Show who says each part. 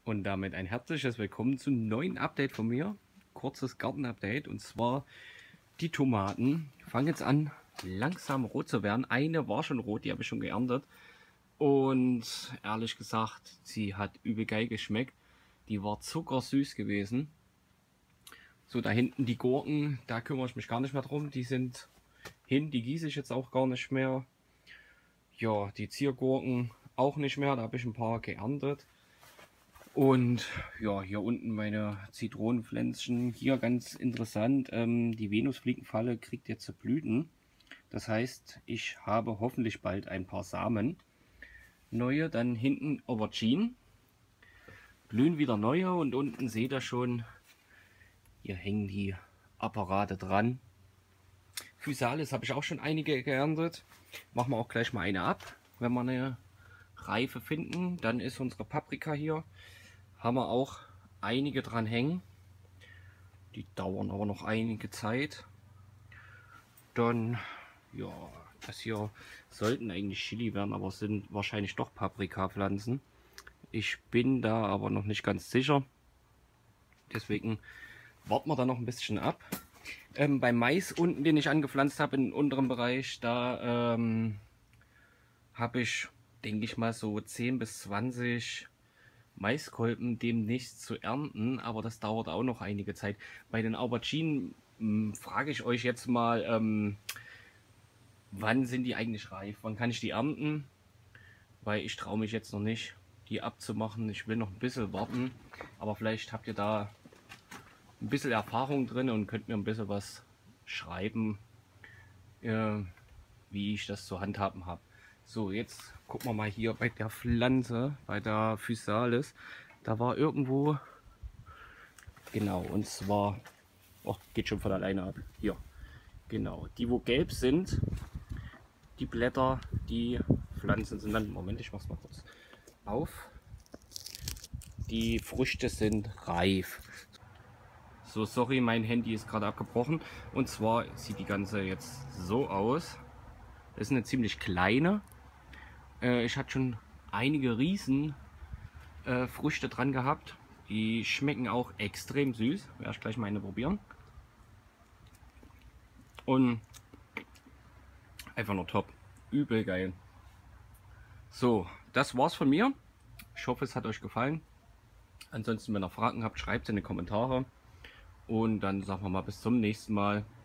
Speaker 1: Und damit ein herzliches Willkommen zu einem neuen Update von mir. Kurzes Garten-Update, und zwar die Tomaten fangen jetzt an langsam rot zu werden. Eine war schon rot, die habe ich schon geerntet. Und ehrlich gesagt, sie hat übel geil geschmeckt. Die war zuckersüß gewesen. So, da hinten die Gurken, da kümmere ich mich gar nicht mehr drum. Die sind hin, die gieße ich jetzt auch gar nicht mehr. Ja, die Ziergurken auch nicht mehr, da habe ich ein paar geerntet. Und ja, hier unten meine Zitronenpflänzchen. Hier ganz interessant, die Venusfliegenfalle kriegt jetzt Blüten. Das heißt, ich habe hoffentlich bald ein paar Samen. Neue, dann hinten Auberginen. Blühen wieder neue, und unten seht ihr schon, hier hängen die Apparate dran. Physalis habe ich auch schon einige geerntet. Machen wir auch gleich mal eine ab, wenn wir eine Reife finden. Dann ist unsere Paprika hier. Haben wir auch einige dran hängen. Die dauern aber noch einige Zeit. Dann, ja, das hier sollten eigentlich Chili werden, aber es sind wahrscheinlich doch Paprikapflanzen. Ich bin da aber noch nicht ganz sicher. Deswegen warten wir da noch ein bisschen ab. Beim Mais unten, den ich angepflanzt habe im unteren Bereich, da habe ich, denke ich mal, so 10 bis 20 Maiskolben demnächst zu ernten, aber das dauert auch noch einige Zeit. Bei den Auberginen frage ich euch jetzt mal, wann sind die eigentlich reif? Wann kann ich die ernten? Weil ich traue mich jetzt noch nicht, die abzumachen. Ich will noch ein bisschen warten, aber vielleicht habt ihr da ein bisschen Erfahrung drin und könnt mir ein bisschen was schreiben, wie ich das zu handhaben habe. So, jetzt gucken wir mal hier bei der Pflanze, bei der Physalis. Da war irgendwo, genau, und zwar, oh, geht schon von alleine ab. Hier, genau, die wo gelb sind, die Blätter, die Pflanzen sind dann, Moment, ich mach's mal kurz auf. Die Früchte sind reif. So, sorry, mein Handy ist gerade abgebrochen. Und zwar sieht die ganze jetzt so aus. Das ist eine ziemlich kleine. Ich hatte schon einige Riesen Früchte dran gehabt. Die schmecken auch extrem süß. Werde ich gleich mal eine probieren. Und einfach nur top. Übel geil. So, das war's von mir. Ich hoffe, es hat euch gefallen. Ansonsten, wenn ihr Fragen habt, schreibt es in die Kommentare. Und dann sagen wir mal bis zum nächsten Mal.